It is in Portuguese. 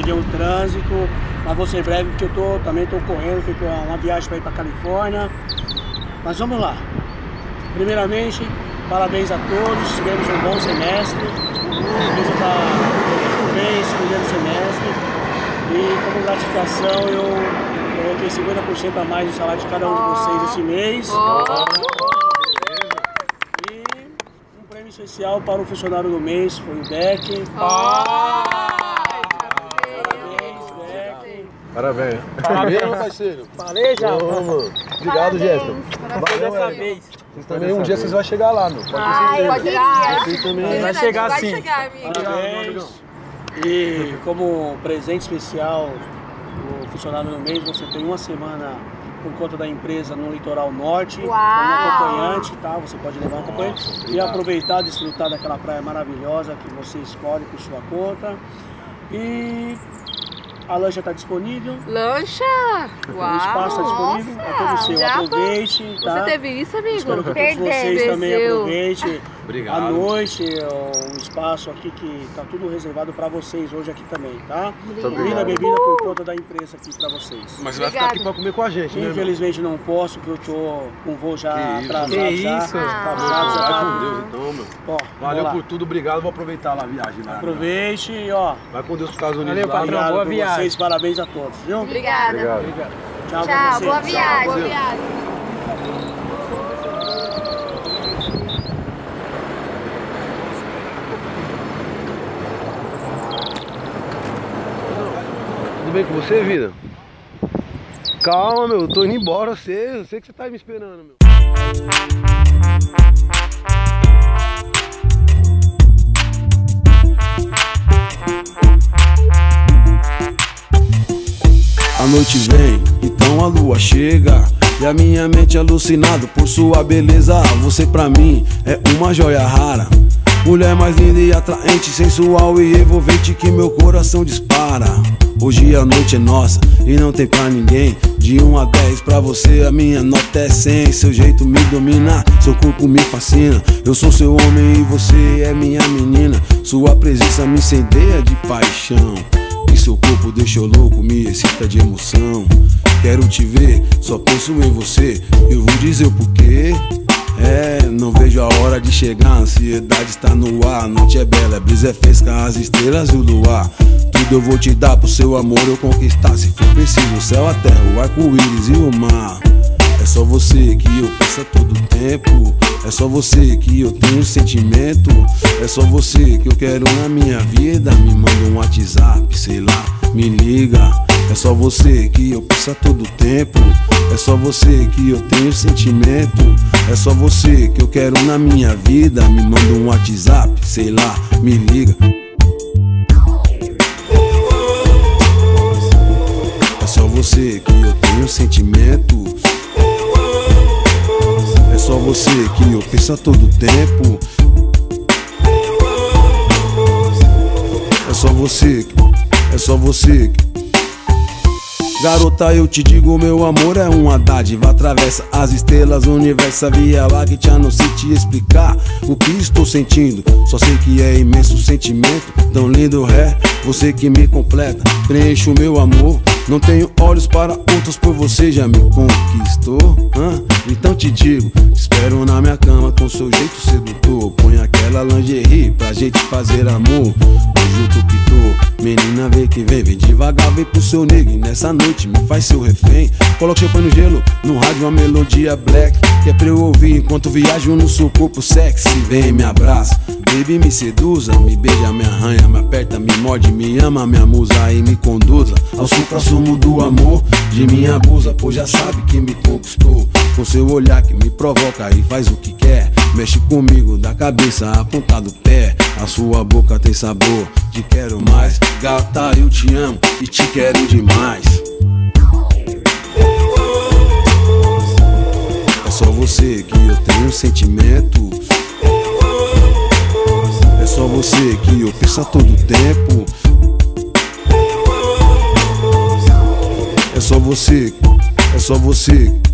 perder o trânsito, mas vou ser breve porque eu também tô correndo, porque é uma viagem para ir para Califórnia. Mas vamos lá. Primeiramente, parabéns a todos, tivemos um bom semestre. A empresa está muito bem esse primeiro semestre. E como gratificação eu coloquei 50% a mais no salário de cada um de vocês esse mês. E um prêmio especial para o funcionário do mês, foi o Beck. Parabéns. Parabéns, meu parceiro. Falei já. Obrigado, Jéssica. Dessa vez. Vocês também, um dia vocês vão chegar lá, meu. Pode ir. Vocês também. Vai chegar Vai sim. chegar, amigo. Parabéns. E como presente especial, o funcionário do mês, você tem uma semana por conta da empresa no litoral norte, com um acompanhante, tá? Você pode levar um acompanhante e aproveitar, desfrutar daquela praia maravilhosa que você escolhe por sua conta. E a lancha está disponível. Lancha? Uau! O espaço está disponível, é todo seu. Aproveite, tá? Você teve isso, amigo? Espero que todos vocês também aproveitem a noite, o espaço aqui que tá tudo reservado para vocês hoje aqui também, tá? Comida, bebida por conta da empresa aqui para vocês. Mas você vai ficar aqui para comer com a gente, né? Infelizmente não posso, porque eu tô com o voo já atrasado. Que isso? Vai com Deus então, meu. Ó, valeu por tudo, obrigado. Vou aproveitar lá a viagem. Lá, aproveite e ó. Vai com Deus para os Estados Unidos. Valeu, lá. patrão, boa viagem. Vocês, parabéns a todos, viu? Obrigada. Obrigado. Tchau, tchau, boa viagem. Boa viagem. Tudo bem com você, vida? Calma, meu, eu tô indo embora, eu sei que você tá me esperando, meu. A noite vem, então a lua chega e a minha mente alucinada por sua beleza. Você pra mim é uma joia rara, mulher mais linda e atraente, sensual e envolvente que meu coração dispara. Hoje a noite é nossa e não tem pra ninguém. De 1 a 10 pra você a minha nota é 100. Seu jeito me domina, seu corpo me fascina. Eu sou seu homem e você é minha menina. Sua presença me incendeia de paixão e seu corpo deixa eu louco, me excita de emoção. Quero te ver, só penso em você. Eu vou dizer o porquê. Não vejo a hora de chegar, a ansiedade está no ar. A noite é bela, a brisa é fresca, as estrelas e o luar. Tudo eu vou te dar pro seu amor eu conquistar. Se for preciso, o céu, a terra, o arco-íris e o mar. É só você que eu penso a todo tempo. É só você que eu tenho sentimento. É só você que eu quero na minha vida. Me manda um WhatsApp, sei lá, me liga. É só você que eu penso a todo tempo. É só você que eu tenho sentimento. É só você que eu quero na minha vida. Me manda um WhatsApp, sei lá, me liga. É só você que eu tenho sentimento. É só você que eu penso a todo tempo. É só você, é só você. Garota, eu te digo, meu amor é uma dádiva. Atravessa as estrelas, o universo, a Via Láctea. Não sei te explicar o que estou sentindo. Só sei que é imenso sentimento, tão lindo é você que me completa. Preenche o meu amor, não tenho olhos para outros, por você já me conquistou. Então te digo, te espero na minha cama com seu jeito sedutor. Põe aquela lingerie pra gente fazer amor. Hoje eu tô que tô, menina vem que vem. Vem devagar, vem pro seu nego e nessa noite me faz seu refém. Coloca seu pano no gelo, no rádio uma melodia black, que é pra eu ouvir enquanto viajo no seu corpo sexy. Vem, me abraça, baby, me seduza, me beija, me arranha, me aperta, me morde, me ama, me amusa e me conduza ao supra-sumo do amor de minha blusa, pois já sabe que me conquistou. Com seu olhar que me provoca e faz o que quer. Mexe comigo da cabeça à ponta do pé. A sua boca tem sabor de quero mais. Gata, eu te amo e te quero demais. É só você que eu tenho sentimento. É só você que eu penso a todo tempo. É só você, é só você.